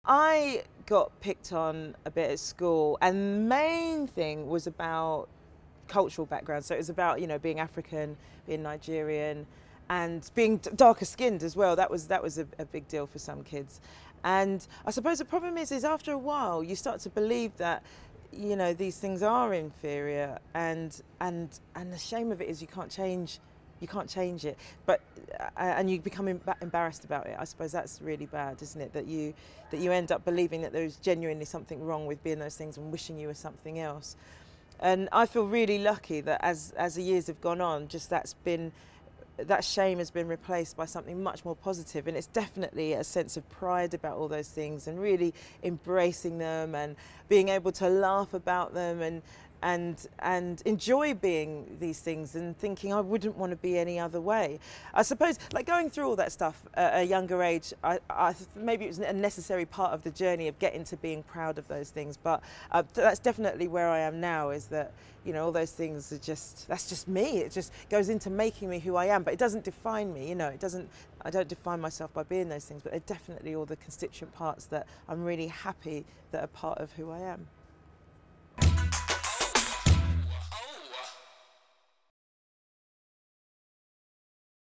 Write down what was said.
I got picked on a bit at school, and the main thing was about cultural background. So it was about, being African, being Nigerian, and being darker skinned as well. That was a big deal for some kids. And I suppose the problem is after a while you start to believe that these things are inferior, and the shame of it is you can't change it, but and you become embarrassed about it. I suppose that's really bad, isn't it? That you end up believing that there's genuinely something wrong with being those things and wishing you were something else. And I feel really lucky that as the years have gone on, just that shame has been replaced by something much more positive, and it's definitely a sense of pride about all those things and really embracing them and being able to laugh about them and enjoy being these things and thinking I wouldn't want to be any other way. I suppose, like, going through all that stuff at a younger age, maybe it was a necessary part of the journey of getting to being proud of those things, but that's definitely where I am now, is that all those things that's just me. It just goes into making me who I am, but it doesn't define me. I don't define myself by being those things, but they're definitely all the constituent parts that I'm really happy that are part of who I am.